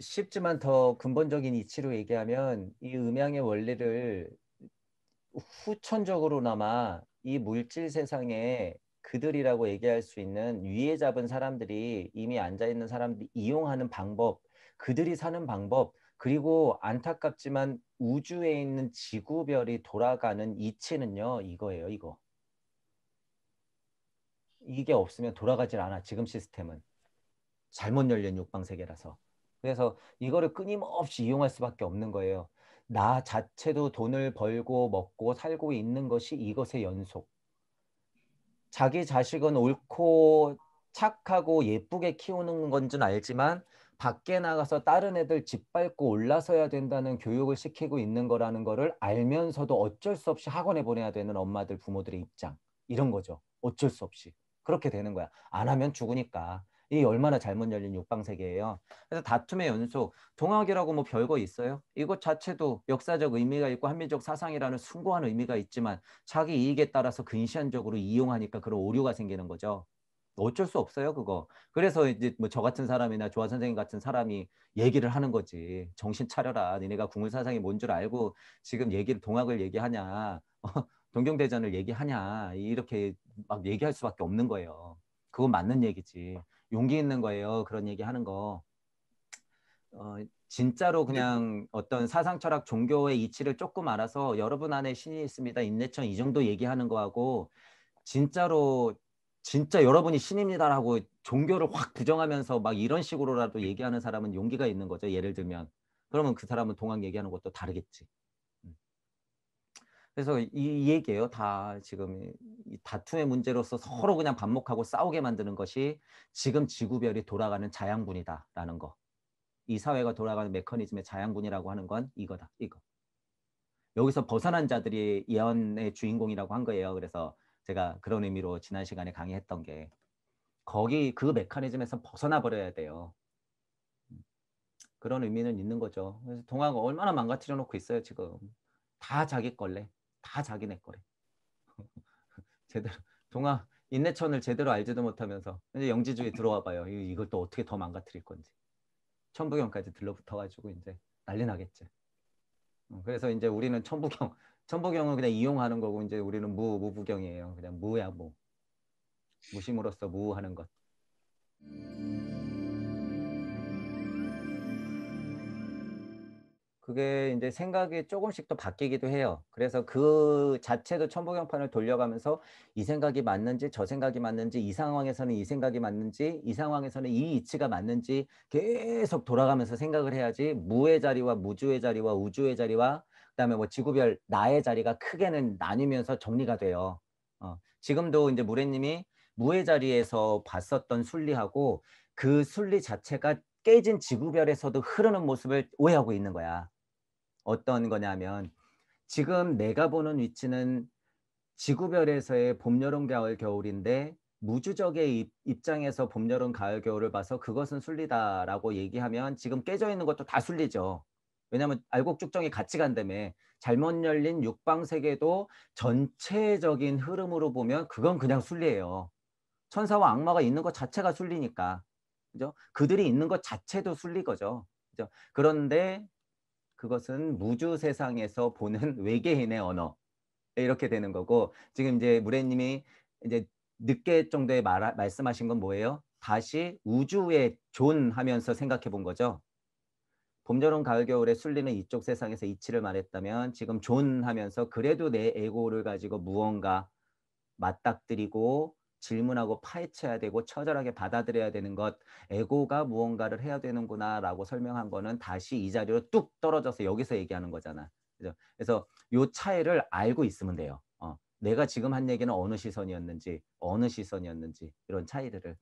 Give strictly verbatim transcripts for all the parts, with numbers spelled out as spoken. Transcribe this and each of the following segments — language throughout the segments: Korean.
쉽지만 더 근본적인 이치로 얘기하면 이 음양의 원리를 후천적으로나마 이 물질 세상에 그들이라고 얘기할 수 있는 위에 잡은 사람들이 이미 앉아있는 사람들이 이용하는 방법, 그들이 사는 방법, 그리고 안타깝지만 우주에 있는 지구별이 돌아가는 이치는요, 이거예요, 이거. 이게 없으면 돌아가질 않아, 지금 시스템은. 잘못 열린 육방세계라서. 그래서 이거를 끊임없이 이용할 수밖에 없는 거예요. 나 자체도 돈을 벌고 먹고 살고 있는 것이 이것의 연속. 자기 자식은 옳고 착하고 예쁘게 키우는 건 줄 알지만 밖에 나가서 다른 애들 짓밟고 올라서야 된다는 교육을 시키고 있는 거라는 거를 알면서도 어쩔 수 없이 학원에 보내야 되는 엄마들, 부모들의 입장. 이런 거죠. 어쩔 수 없이. 그렇게 되는 거야. 안 하면 죽으니까. 이 얼마나 잘못 열린 육방세계예요. 그래서 다툼의 연속, 동학이라고 뭐 별거 있어요? 이것 자체도 역사적 의미가 있고 한민족 사상이라는 숭고한 의미가 있지만 자기 이익에 따라서 근시안적으로 이용하니까 그런 오류가 생기는 거죠. 어쩔 수 없어요, 그거. 그래서 이제 뭐 저 같은 사람이나 조화 선생님 같은 사람이 얘기를 하는 거지. 정신 차려라. 니네가 궁을 사상이 뭔 줄 알고 지금 얘기를 동학을 얘기하냐. 동경대전을 얘기하냐. 이렇게 막 얘기할 수밖에 없는 거예요. 그건 맞는 얘기지. 용기 있는 거예요. 그런 얘기 하는 거. 어, 진짜로 그냥 어떤 사상 철학 종교의 이치를 조금 알아서 여러분 안에 신이 있습니다. 인내천 이 정도 얘기하는 거하고 진짜로 진짜 여러분이 신입니다라고 종교를 확 부정하면서 막 이런 식으로라도 얘기하는 사람은 용기가 있는 거죠. 예를 들면. 그러면 그 사람은 동학 얘기하는 것도 다르겠지. 음. 그래서 이, 이 얘기예요. 다 지금 이 다툼의 문제로서 서로 그냥 반목하고 싸우게 만드는 것이 지금 지구별이 돌아가는 자양분이다라는 거. 이 사회가 돌아가는 메커니즘의 자양분이라고 하는 건 이거다. 이거. 여기서 벗어난 자들이 예언의 주인공이라고 한 거예요. 그래서 제가 그런 의미로 지난 시간에 강의했던 게 거기 그 메커니즘에서 벗어나 버려야 돼요. 그런 의미는 있는 거죠. 그래서 동화가 얼마나 망가뜨려 놓고 있어요, 지금. 다 자기 걸래. 다 자기네 거래. 제대로 동화 인내천을 제대로 알지도 못하면서 이제 영지주의 들어와 봐요. 이걸 또 어떻게 더 망가뜨릴 건지. 천부경까지 들러붙어가지고 이제 난리 나겠지. 그래서 이제 우리는 천부경, 천부경은 그냥 이용하는 거고 이제 우리는 무, 무부경이에요. 그냥 무야 무. 무심으로써 무하는 것. 그게 이제 생각이 조금씩 또 바뀌기도 해요. 그래서 그 자체도 천부경판을 돌려가면서 이 생각이 맞는지 저 생각이 맞는지 이 상황에서는 이 생각이 맞는지 이 상황에서는 이 이치가 맞는지 계속 돌아가면서 생각을 해야지 무의 자리와 무주의 자리와 우주의 자리와 그다음에 뭐 지구별 나의 자리가 크게는 나뉘면서 정리가 돼요. 어, 지금도 이제 무래님이 무의 자리에서 봤었던 순리하고 그 순리 자체가 깨진 지구별에서도 흐르는 모습을 오해하고 있는 거야. 어떤 거냐면 지금 내가 보는 위치는 지구별에서의 봄, 여름, 가을, 겨울인데 무주적의 입장에서 봄, 여름, 가을, 겨울을 봐서 그것은 순리다라고 얘기하면 지금 깨져 있는 것도 다 순리죠. 왜냐하면 알곡죽정이 같이 간다며. 잘못 열린 육방세계도 전체적인 흐름으로 보면 그건 그냥 순리예요. 천사와 악마가 있는 것 자체가 순리니까. 그죠? 그들이 있는 것 자체도 순리 거죠. 그죠? 그런데 그것은 무주 세상에서 보는 외계인의 언어. 이렇게 되는 거고 지금 이제 무래님이 이제 늦게 정도의 말, 말씀하신 건 뭐예요? 다시 우주에 존하면서 생각해 본 거죠. 봄, 여름, 가을, 겨울의 순리는 이쪽 세상에서 이치를 말했다면 지금 존하면서 그래도 내 에고를 가지고 무언가 맞닥뜨리고 질문하고 파헤쳐야 되고 처절하게 받아들여야 되는 것 에고가 무언가를 해야 되는구나 라고 설명한 거는 다시 이 자리로 뚝 떨어져서 여기서 얘기하는 거잖아. 그죠? 그래서 요 차이를 알고 있으면 돼요. 어, 내가 지금 한 얘기는 어느 시선이었는지 어느 시선이었는지 이런 차이들을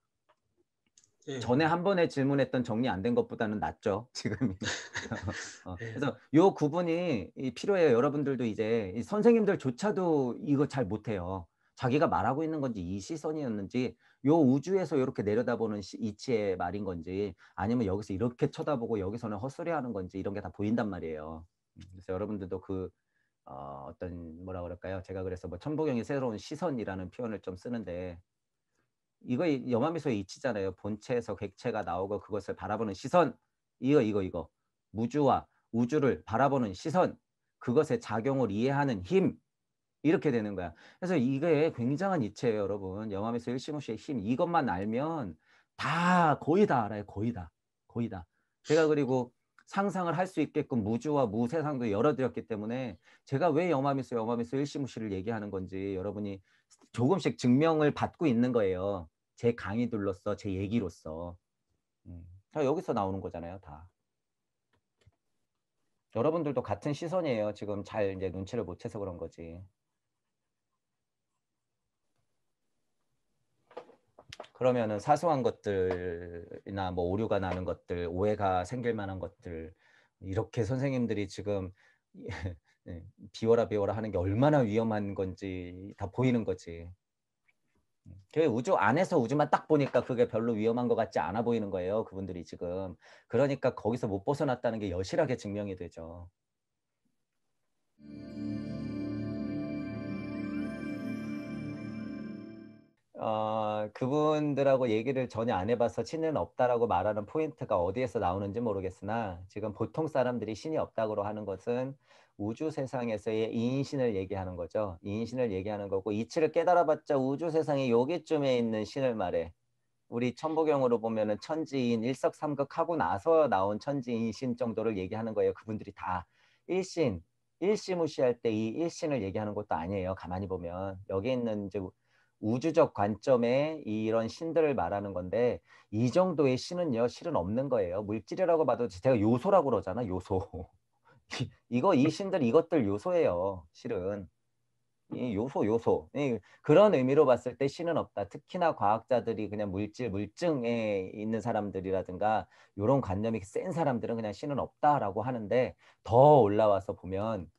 예, 전에 한 번에 질문했던 정리 안 된 것보다는 낫죠. 지금이. 어, 예, 그래서 요 구분이 필요해요. 여러분들도 이제 선생님들조차도 이거 잘 못해요. 자기가 말하고 있는 건지 이 시선이었는지 요 우주에서 이렇게 내려다보는 시, 이치의 말인 건지 아니면 여기서 이렇게 쳐다보고 여기서는 헛소리하는 건지 이런 게 다 보인단 말이에요. 그래서 여러분들도 그 어, 어떤 뭐라 그럴까요? 제가 그래서 뭐 천부경의 새로운 시선이라는 표현을 좀 쓰는데 이거 영화미소의 이치잖아요. 본체에서 객체가 나오고 그것을 바라보는 시선. 이거 이거 이거 무주와 우주를 바라보는 시선, 그것의 작용을 이해하는 힘, 이렇게 되는 거야. 그래서 이게 굉장한 이치예요, 여러분. 영암에서 일시무시의 힘, 이것만 알면 다 거의 다 알아요. 거의 다. 거의 다. 제가 그리고 상상을 할 수 있게끔 무주와 무세상도 열어드렸기 때문에 제가 왜 영암에서 영암에서 일시무시를 얘기하는 건지 여러분이 조금씩 증명을 받고 있는 거예요. 제 강의들로서, 제 얘기로서. 음. 여기서 나오는 거잖아요, 다. 여러분들도 같은 시선이에요. 지금 잘 이제 눈치를 못 채서 그런 거지. 그러면은 사소한 것들이나 뭐 오류가 나는 것들, 오해가 생길 만한 것들, 이렇게 선생님들이 지금 비워라 비워라 하는 게 얼마나 위험한 건지 다 보이는 거지. 그 우주 안에서 우주만 딱 보니까 그게 별로 위험한 것 같지 않아 보이는 거예요. 그분들이 지금. 그러니까 거기서 못 벗어났다는 게 여실하게 증명이 되죠. 어, 그분들하고 얘기를 전혀 안 해봐서 신은 없다라고 말하는 포인트가 어디에서 나오는지 모르겠으나 지금 보통 사람들이 신이 없다고 하는 것은 우주 세상에서의 이인신을 얘기하는 거죠. 이인신을 얘기하는 거고 이치를 깨달아봤자 우주 세상에 여기쯤에 있는 신을 말해. 우리 천부경으로 보면은 천지인 일석삼극 하고 나서 나온 천지인신 정도를 얘기하는 거예요. 그분들이 다 일신, 일시무시할 때 이 일신을 얘기하는 것도 아니에요. 가만히 보면 여기 있는 이제 우주적 관점의 이런 신들을 말하는 건데 이 정도의 신은요 실은 없는 거예요. 물질이라고 봐도 제가 요소라고 그러잖아. 요소. 이거 이 신들 이것들 요소예요. 실은. 이 요소 요소 이 그런 의미로 봤을 때 신은 없다. 특히나 과학자들이 그냥 물질 물증에 있는 사람들이라든가 이런 관념이 센 사람들은 그냥 신은 없다라고 하는데 더 올라와서 보면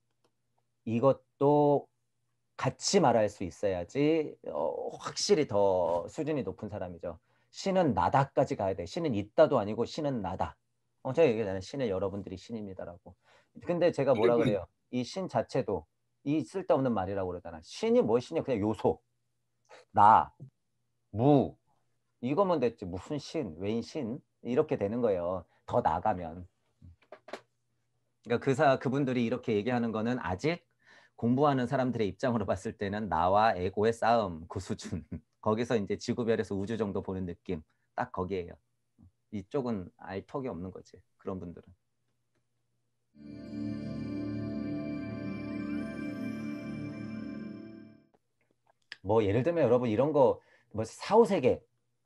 이것도 같이 말할 수 있어야지 어, 확실히 더 수준이 높은 사람이죠. 신은 나다까지 가야 돼. 신은 있다도 아니고 신은 나다. 어, 제가 얘기하잖아요. 신은 여러분들이 신입니다라고. 근데 제가 뭐라 그래요? 이 신 자체도 이 쓸데없는 말이라고 그러잖아. 신이 뭐 신이야? 그냥 요소. 나, 무. 이거면 됐지. 무슨 신, 웬 신? 이렇게 되는 거예요. 더 나가면. 그러니까 그 사, 그분들이 이렇게 얘기하는 거는 아직 공부하는 사람들의 입장으로 봤을 때는 나와 에고의 싸움 그 수준. 거기서 이제 지구별에서 우주 정도 보는 느낌. 딱 거기에요. 이쪽은 알 턱이 없는 거지. 그런 분들은. 뭐 예를 들면 여러분 이런 거 뭐 사후세계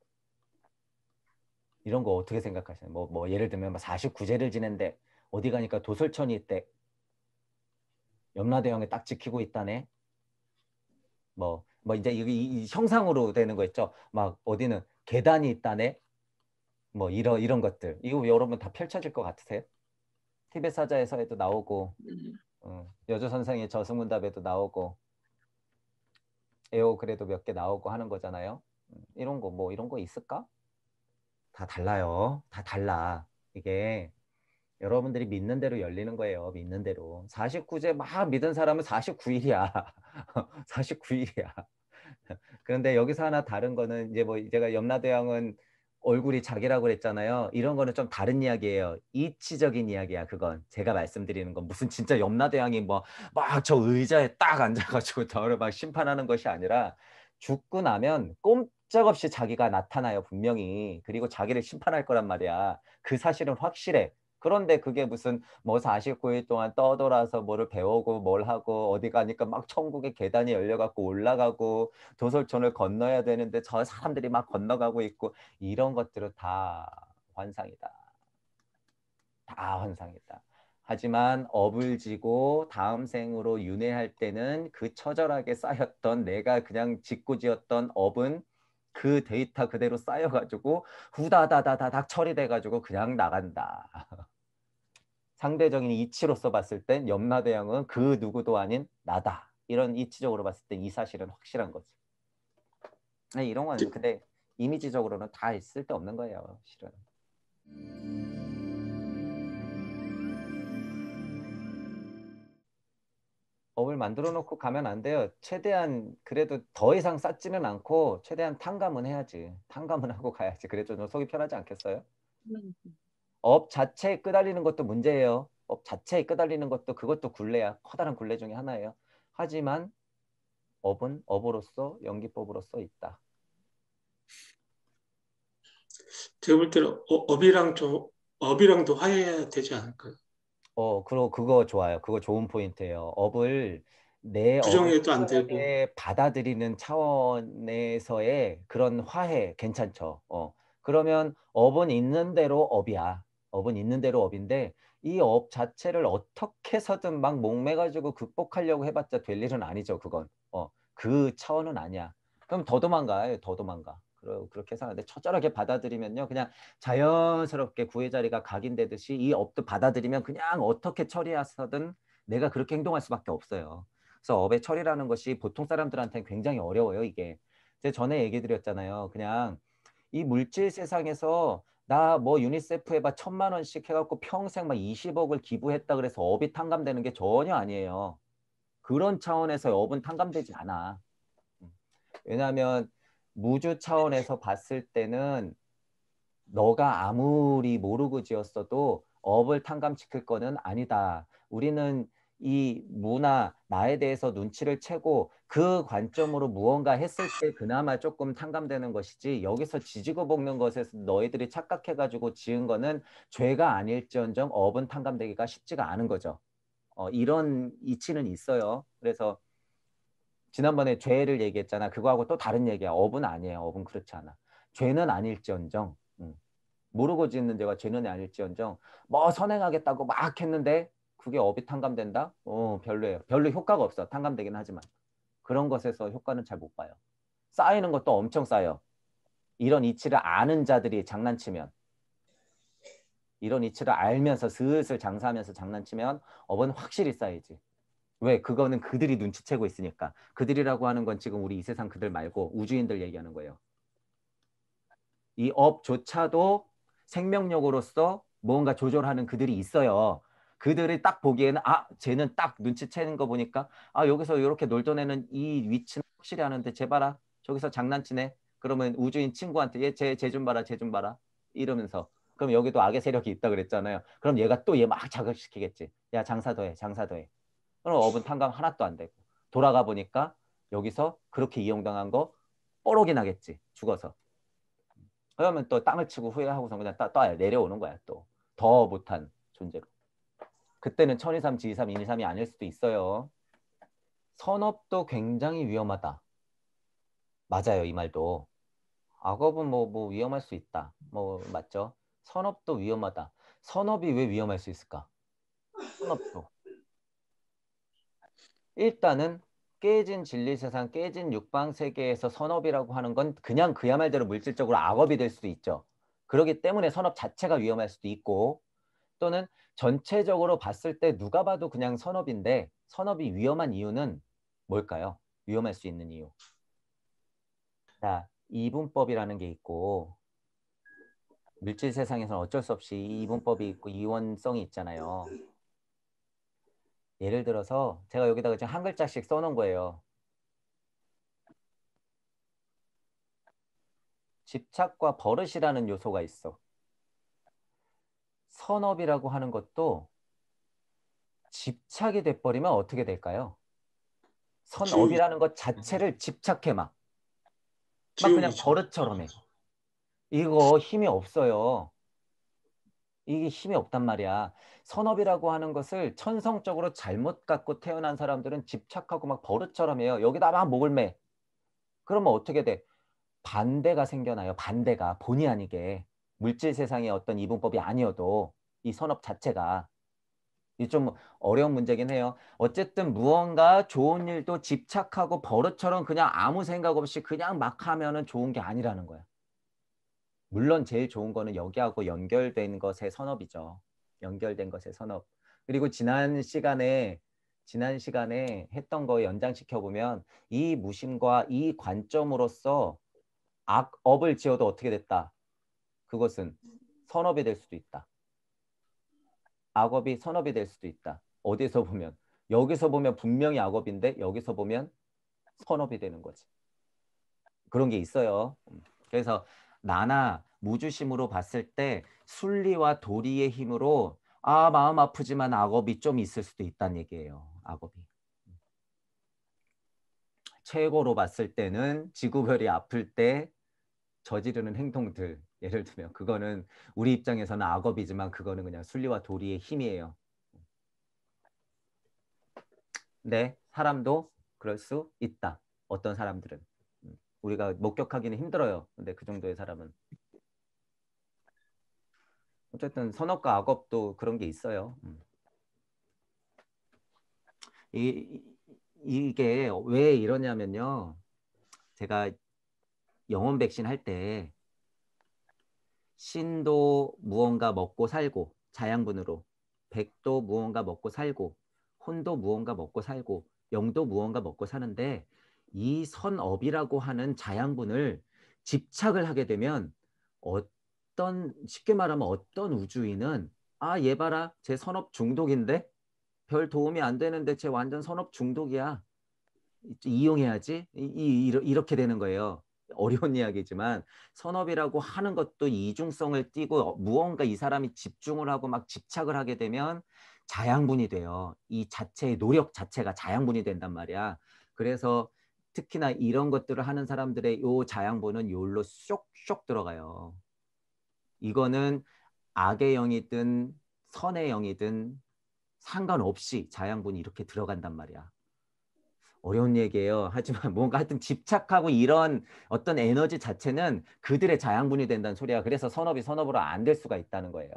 이런 거 어떻게 생각하시나요? 뭐, 뭐 예를 들면 뭐 사십구 제를 지낸데 어디 가니까 도설천이 있대. 염라대왕이 딱 지키고 있다네. 뭐, 뭐 이제 이, 이 형상으로 되는 거 있죠. 막 어디는 계단이 있다네. 뭐 이런 이런 것들. 이거 여러분 다 펼쳐질 것 같으세요? 티벳 사자에서에도 나오고, 어, 여조선생의 저승문답에도 나오고, 에오 그래도 몇 개 나오고 하는 거잖아요. 음, 이런 거 뭐 이런 거 있을까? 다 달라요. 다 달라. 이게 여러분들이 믿는 대로 열리는 거예요. 믿는 대로. 사십구 제 막 믿은 사람은 사십구 일이야. 사십구 일이야. 그런데 여기서 하나 다른 거는 이제 뭐 제가 염라대왕은 얼굴이 자기라고 그랬잖아요. 이런 거는 좀 다른 이야기예요. 이치적인 이야기야, 그건. 제가 말씀드리는 건 무슨 진짜 염라대왕이 뭐 막 저 의자에 딱 앉아가지고 저를 막 심판하는 것이 아니라 죽고 나면 꼼짝없이 자기가 나타나요, 분명히. 그리고 자기를 심판할 거란 말이야. 그 사실은 확실해. 그런데 그게 무슨 뭐 사십구 일 동안 떠돌아서 뭐를 배우고 뭘 하고 어디 가니까 막 천국의 계단이 열려갖고 올라가고 도솔촌을 건너야 되는데 저 사람들이 막 건너가고 있고 이런 것들은 다 환상이다. 다 환상이다. 하지만 업을 지고 다음 생으로 윤회할 때는 그 처절하게 쌓였던 내가 그냥 짓고 지었던 업은 그 데이터 그대로 쌓여가지고 후다다다다닥 처리돼가지고 그냥 나간다. 상대적인 이치로서 봤을 땐 염라대왕은 그 누구도 아닌 나다. 이런 이치적으로 봤을 때 이 사실은 확실한 거지. 아니, 이런 건 근데 이미지적으로는 다 쓸데없는 거예요. 실은. 업을 만들어 놓고 가면 안 돼요. 최대한 그래도 더 이상 쌓지는 않고 최대한 탕감은 해야지. 탕감은 하고 가야지. 그래도 좀 속이 편하지 않겠어요? 업 자체에 끄달리는 것도 문제예요. 업 자체에 끄달리는 것도 그것도 굴레야. 커다란 굴레 중에 하나예요. 하지만 업은 업으로서 연기법으로서 있다. 제가 볼 때는 어, 업이랑 좀 업이랑도 화해해야 되지 않을까요? 어, 그거 그거 좋아요. 그거 좋은 포인트예요. 업을 내 업을 부정해도 안 되고. 편하게 받아들이는 차원에서의 그런 화해 괜찮죠. 어. 그러면 업은 있는 대로 업이야. 업은 있는 대로 업인데 이 업 자체를 어떻게 해서든 막 목매가지고 극복하려고 해봤자 될 일은 아니죠. 그건. 어. 그 차원은 아니야. 그럼 더 도망가요. 더 도망가. 그러- 그렇게 해서 하는데 처절하게 받아들이면요. 그냥 자연스럽게 구의 자리가 각인되듯이 이 업도 받아들이면 그냥 어떻게 처리해서든 내가 그렇게 행동할 수밖에 없어요. 그래서 업의 처리라는 것이 보통 사람들한테는 굉장히 어려워요, 이게. 제가 전에 얘기 드렸잖아요. 그냥 이 물질 세상에서 나 뭐 유니세프 해봐 천만 원씩 해갖고 평생 막 이십억을 기부했다 그래서 업이 탕감되는 게 전혀 아니에요. 그런 차원에서 업은 탕감되지 않아. 왜냐하면 무주 차원에서 봤을 때는 너가 아무리 모르고 지었어도 업을 탕감시킬 거는 아니다. 우리는 이 문화, 나에 대해서 눈치를 채고 그 관점으로 무언가 했을 때 그나마 조금 탕감되는 것이지 여기서 지지고 볶는 것에서 너희들이 착각해가지고 지은 거는 죄가 아닐지언정 업은 탕감되기가 쉽지가 않은 거죠. 어, 이런 이치는 있어요. 그래서 지난번에 죄를 얘기했잖아. 그거하고 또 다른 얘기야. 업은 아니에요. 업은 그렇지 않아. 죄는 아닐지언정. 음. 모르고 짓는 죄가 죄는 아닐지언정 뭐 선행하겠다고 막 했는데 그게 업이 탕감된다? 어 별로예요. 별로 효과가 없어. 탕감되긴 하지만 그런 것에서 효과는 잘 못 봐요. 쌓이는 것도 엄청 쌓여. 이런 이치를 아는 자들이 장난치면 이런 이치를 알면서 슬슬 장사하면서 장난치면 업은 확실히 쌓이지. 왜? 그거는 그들이 눈치채고 있으니까. 그들이라고 하는 건 지금 우리 이 세상 그들 말고 우주인들 얘기하는 거예요. 이 업조차도 생명력으로서 무언가 조절하는 그들이 있어요. 그들이 딱 보기에는 아 쟤는 딱 눈치채는 거 보니까 아 여기서 이렇게 놀던 애는 이 위치는 확실히 아는데 쟤 봐라 저기서 장난치네. 그러면 우주인 친구한테 얘쟤쟤 좀 봐라 쟤 좀 봐라 이러면서 그럼 여기도 악의 세력이 있다 그랬잖아요. 그럼 얘가 또 얘 막 자극시키겠지. 야 장사 더해 장사 더해. 그럼 업은 탕감 하나도 안 되고 돌아가 보니까 여기서 그렇게 이용당한 거 뽀록이 나겠지 죽어서. 그러면 또 땅을 치고 후회하고서 그냥 따, 따 내려오는 거야 또. 더 못한 존재로. 그때는 천이삼, 지이삼, 인이삼이 아닐 수도 있어요. 선업도 굉장히 위험하다. 맞아요, 이 말도. 악업은 뭐, 뭐 위험할 수 있다. 뭐 맞죠? 선업도 위험하다. 선업이 왜 위험할 수 있을까? 선업도. 일단은 깨진 진리세상, 깨진 육방세계에서 선업이라고 하는 건 그냥 그야 말대로 물질적으로 악업이 될 수도 있죠. 그렇기 때문에 선업 자체가 위험할 수도 있고 또는 전체적으로 봤을 때 누가 봐도 그냥 선업인데 선업이 위험한 이유는 뭘까요? 위험할 수 있는 이유. 자, 이분법이라는 게 있고 물질 세상에서는 어쩔 수 없이 이분법이 있고 이원성이 있잖아요. 예를 들어서 제가 여기다가 지금 한 글자씩 써놓은 거예요. 집착과 버릇이라는 요소가 있어. 선업이라고 하는 것도 집착이 돼버리면 어떻게 될까요? 지옥이, 선업이라는 것 자체를 집착해 막. 막 그냥 지옥이죠. 버릇처럼 해. 이거 힘이 없어요. 이게 힘이 없단 말이야. 선업이라고 하는 것을 천성적으로 잘못 갖고 태어난 사람들은 집착하고 막 버릇처럼 해요. 여기다 막 목을 매. 그러면 어떻게 돼? 반대가 생겨나요. 반대가. 본의 아니게. 물질 세상의 어떤 이분법이 아니어도 이 선업 자체가. 이게 좀 어려운 문제긴 해요. 어쨌든 무언가 좋은 일도 집착하고 버릇처럼 그냥 아무 생각 없이 그냥 막 하면은 좋은 게 아니라는 거야. 물론 제일 좋은 거는 여기하고 연결된 것의 선업이죠. 연결된 것의 선업. 그리고 지난 시간에 지난 시간에 했던 거 연장시켜 보면 이 무심과 이 관점으로서 악업을 지어도 어떻게 됐다. 그것은 선업이 될 수도 있다. 악업이 선업이 될 수도 있다. 어디서 보면 여기서 보면 분명히 악업인데 여기서 보면 선업이 되는 거지. 그런 게 있어요. 그래서 나나 무주심으로 봤을 때 순리와 도리의 힘으로 아 마음 아프지만 악업이 좀 있을 수도 있다는 얘기예요. 악업이. 최고로 봤을 때는 지구별이 아플 때 저지르는 행동들 예를 들면 그거는 우리 입장에서는 악업이지만 그거는 그냥 순리와 도리의 힘이에요. 네, 사람도 그럴 수 있다. 어떤 사람들은. 음, 우리가 목격하기는 힘들어요. 근데 그 정도의 사람은. 어쨌든 선업과 악업도 그런 게 있어요. 음. 이, 이게 왜 이러냐면요. 제가 영혼 백신 할 때 신도 무언가 먹고 살고 자양분으로 백도 무언가 먹고 살고 혼도 무언가 먹고 살고 영도 무언가 먹고 사는데 이 선업이라고 하는 자양분을 집착을 하게 되면 어떤 쉽게 말하면 어떤 우주인은 아 얘 봐라 쟤 선업 중독인데 별 도움이 안 되는데 쟤 완전 선업 중독이야 이용해야지 이, 이, 이렇게 되는 거예요. 어려운 이야기지만 선업이라고 하는 것도 이중성을 띠고 무언가 이 사람이 집중을 하고 막 집착을 하게 되면 자양분이 돼요. 이 자체의 노력 자체가 자양분이 된단 말이야. 그래서 특히나 이런 것들을 하는 사람들의 요 자양분은 요로 쏙쏙 들어가요. 이거는 악의 영이든 선의 영이든 상관없이 자양분이 이렇게 들어간단 말이야. 어려운 얘기예요. 하지만 뭔가 하여튼 집착하고 이런 어떤 에너지 자체는 그들의 자양분이 된다는 소리야. 그래서 선업이 선업으로 안 될 수가 있다는 거예요.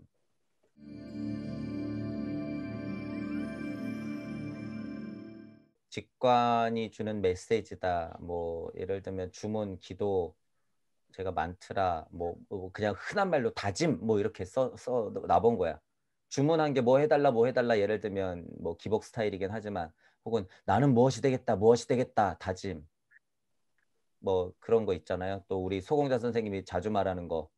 직관이 주는 메시지다. 뭐 예를 들면 주문, 기도, 제가 만트라, 뭐, 뭐 그냥 흔한 말로 다짐, 뭐 이렇게 써, 써 놔본 거야. 주문한 게 뭐 해달라, 뭐 해달라. 예를 들면 뭐 기복 스타일이긴 하지만 혹은 나는 무엇이 되겠다, 무엇이 되겠다, 다짐. 뭐 그런 거 있잖아요. 또 우리 소공자 선생님이 자주 말하는 거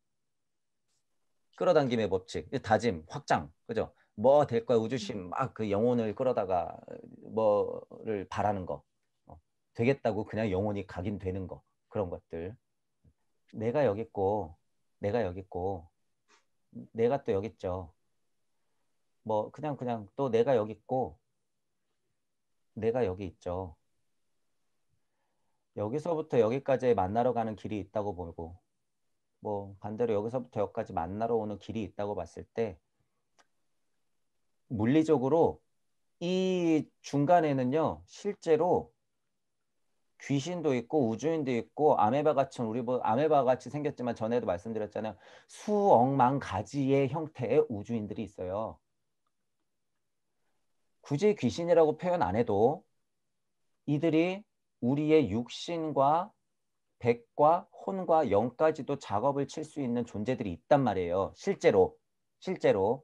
끌어당김의 법칙, 다짐, 확장, 그죠? 뭐 될 거야 우주심 막 그 영혼을 끌어다가 뭐를 바라는 거 어, 되겠다고 그냥 영혼이 각인 되는 거 그런 것들 내가 여기 있고 내가 여기 있고 내가 또 여기 있죠. 뭐 그냥 그냥 또 내가 여기 있고 내가 여기 있죠. 여기서부터 여기까지 만나러 가는 길이 있다고 보고 뭐 반대로 여기서부터 여기까지 만나러 오는 길이 있다고 봤을 때 물리적으로 이 중간에는요 실제로 귀신도 있고 우주인도 있고 아메바 같은 우리 뭐 아메바 같이 생겼지만 전에도 말씀드렸잖아요. 수억만 가지의 형태의 우주인들이 있어요. 굳이 귀신이라고 표현 안 해도 이들이 우리의 육신과 백과 혼과 영까지도 작업을 칠 수 있는 존재들이 있단 말이에요. 실제로 실제로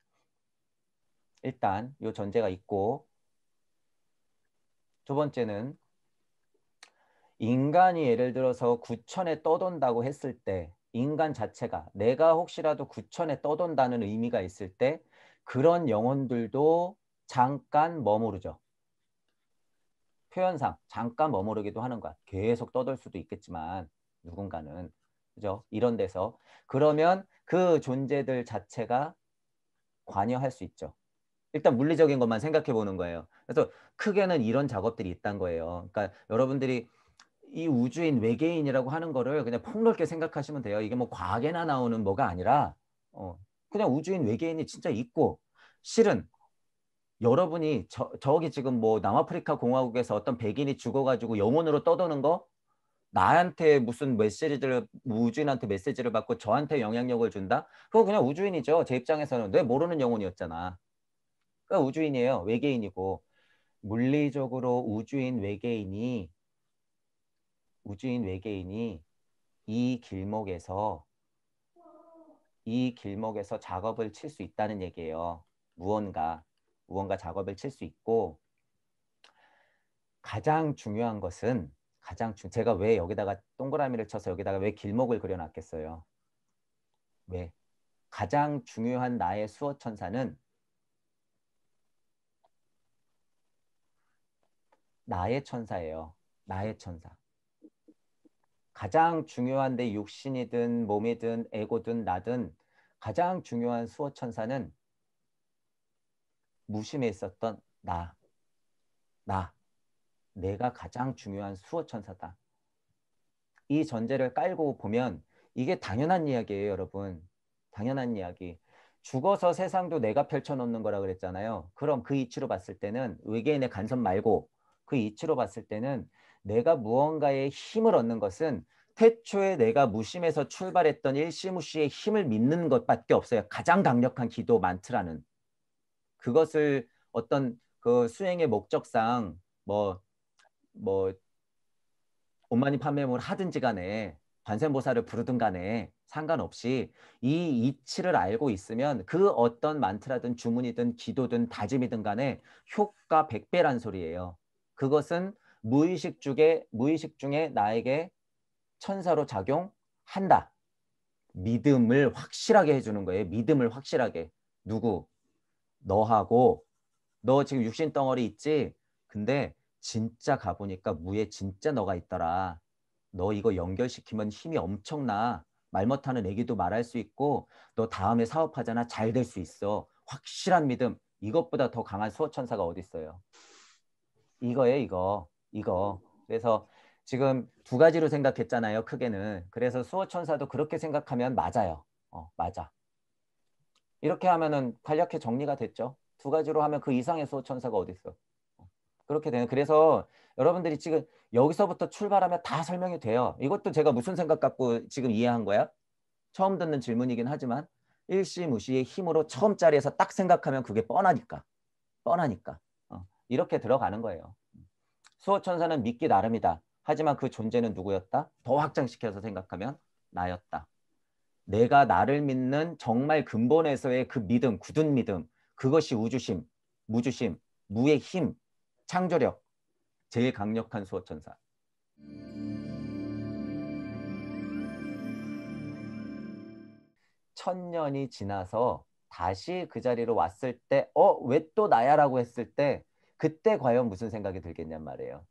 일단 이 전제가 있고 두 번째는 인간이 예를 들어서 구천에 떠돈다고 했을 때 인간 자체가 내가 혹시라도 구천에 떠돈다는 의미가 있을 때 그런 영혼들도 잠깐 머무르죠. 표현상 잠깐 머무르기도 하는 거야. 계속 떠돌 수도 있겠지만 누군가는 그죠? 이런 데서 그러면 그 존재들 자체가 관여할 수 있죠. 일단 물리적인 것만 생각해 보는 거예요. 그래서 크게는 이런 작업들이 있다는 거예요. 그러니까 여러분들이 이 우주인 외계인이라고 하는 거를 그냥 폭넓게 생각하시면 돼요. 이게 뭐 과학에나 나오는 뭐가 아니라 어, 그냥 우주인 외계인이 진짜 있고 실은 여러분이 저, 저기 지금 뭐 남아프리카 공화국에서 어떤 백인이 죽어가지고 영혼으로 떠도는 거 나한테 무슨 메시지를 우주인한테 메시지를 받고 저한테 영향력을 준다? 그거 그냥 우주인이죠. 제 입장에서는 내 모르는 영혼이었잖아. 그러니까 우주인이에요. 외계인이고 물리적으로 우주인 외계인이 우주인 외계인이 이 길목에서 이 길목에서 작업을 칠 수 있다는 얘기예요. 무언가 무언가 작업을 칠 수 있고 가장 중요한 것은 가장 중 제가 왜 여기다가 동그라미를 쳐서 여기다가 왜 길목을 그려놨겠어요. 왜? 가장 중요한 나의 수호천사는 나의 천사예요. 나의 천사. 가장 중요한 내 육신이든 몸이든 에고든 나든 가장 중요한 수호천사는 무심에 있었던 나, 나, 내가 가장 중요한 수호천사다. 이 전제를 깔고 보면 이게 당연한 이야기예요, 여러분. 당연한 이야기. 죽어서 세상도 내가 펼쳐놓는 거라 그랬잖아요. 그럼 그 이치로 봤을 때는 외계인의 간섭 말고 그 이치로 봤을 때는 내가 무언가의 힘을 얻는 것은 태초에 내가 무심에서 출발했던 일시무시의 힘을 믿는 것밖에 없어요. 가장 강력한 기도 만트라는. 그것을 어떤 그 수행의 목적상 뭐, 뭐 온마니 판매물 하든지 간에 관세음보살을 부르든 간에 상관없이 이 이치를 알고 있으면 그 어떤 만트라든 주문이든 기도든 다짐이든 간에 효과 백 배란 소리예요. 그것은 무의식 중에, 무의식 중에 나에게 천사로 작용한다. 믿음을 확실하게 해주는 거예요. 믿음을 확실하게. 누구? 너하고 너 지금 육신 덩어리 있지? 근데 진짜 가보니까 무에 진짜 너가 있더라. 너 이거 연결시키면 힘이 엄청나. 말 못하는 애기도 말할 수 있고 너 다음에 사업하잖아. 잘 될 수 있어. 확실한 믿음. 이것보다 더 강한 수호천사가 어디 있어요. 이거예요, 이거. 이거. 그래서 지금 두 가지로 생각했잖아요. 크게는. 그래서 수호천사도 그렇게 생각하면 맞아요. 어, 맞아. 이렇게 하면은 간략히 정리가 됐죠. 두 가지로 하면 그 이상의 수호천사가 어디 있어. 그렇게 되는. 그래서 여러분들이 지금 여기서부터 출발하면 다 설명이 돼요. 이것도 제가 무슨 생각 갖고 지금 이해한 거야? 처음 듣는 질문이긴 하지만 일시무시의 힘으로 처음 자리에서 딱 생각하면 그게 뻔하니까. 뻔하니까. 어, 이렇게 들어가는 거예요. 수호천사는 믿기 나름이다. 하지만 그 존재는 누구였다? 더 확장시켜서 생각하면 나였다. 내가 나를 믿는 정말 근본에서의 그 믿음, 굳은 믿음, 그것이 우주심, 무주심, 무의 힘, 창조력, 제일 강력한 수호천사. 천년이 지나서 다시 그 자리로 왔을 때, 어, 왜 또 나야라고 했을 때, 그때 과연 무슨 생각이 들겠냔 말이에요.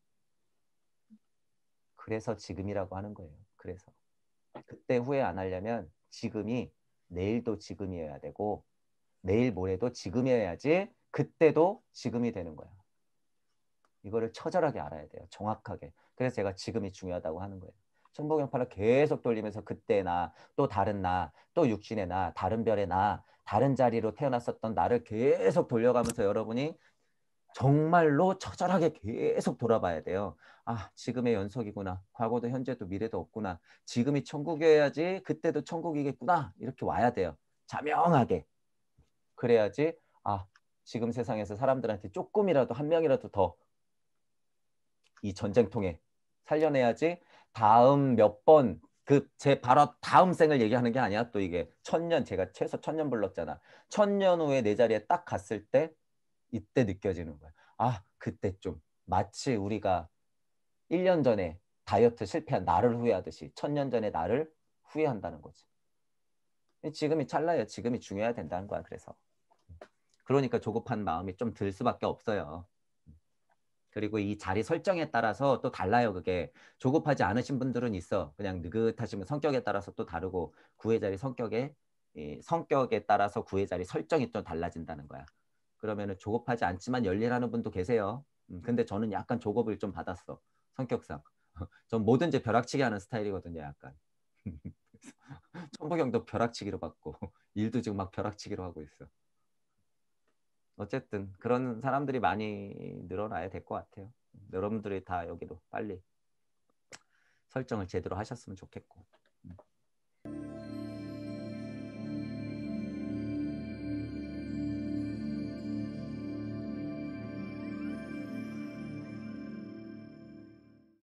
그래서 지금이라고 하는 거예요. 그래서. 그때 후회 안 하려면 지금이 내일도 지금이어야 되고, 내일 모레도 지금이어야지 그때도 지금이 되는 거야. 이거를 처절하게 알아야 돼요. 정확하게. 그래서 제가 지금이 중요하다고 하는 거예요. 천부경파를 계속 돌리면서 그때 나, 또 다른 나, 또 육신의 나, 다른 별의 나, 다른 자리로 태어났었던 나를 계속 돌려가면서 여러분이 정말로 처절하게 계속 돌아봐야 돼요. 아, 지금의 연속이구나. 과거도 현재도 미래도 없구나. 지금이 천국이어야지 그때도 천국이겠구나. 이렇게 와야 돼요. 자명하게. 그래야지 아, 지금 세상에서 사람들한테 조금이라도 한 명이라도 더 이 전쟁통에 살려내야지 다음 몇 번 그 제 바로 다음 생을 얘기하는 게 아니야. 또 이게 천년 제가 최소 천년 불렀잖아. 천년 후에 내 자리에 딱 갔을 때 이때 느껴지는 거야. 아, 그때 좀 마치 우리가 일 년 전에 다이어트 실패한 나를 후회하듯이 천년 전에 나를 후회한다는 거지. 지금이 찰나예요. 지금이 중요해야 된다는 거야. 그래서. 그러니까 조급한 마음이 좀 들 수밖에 없어요. 그리고 이 자리 설정에 따라서 또 달라요. 그게 조급하지 않으신 분들은 있어. 그냥 느긋하시면 성격에 따라서 또 다르고 구의 자리 성격에 이 성격에 따라서 구의 자리 설정이 또 달라진다는 거야. 그러면은 조급하지 않지만 열일하는 분도 계세요. 음, 근데 저는 약간 조급을 좀 받았어. 성격상. 전 뭐든지 벼락치기 하는 스타일이거든요. 약간. 천부경도 벼락치기로 받고 일도 지금 막 벼락치기로 하고 있어. 어쨌든 그런 사람들이 많이 늘어나야 될 것 같아요. 여러분들이 다 여기로 빨리 설정을 제대로 하셨으면 좋겠고.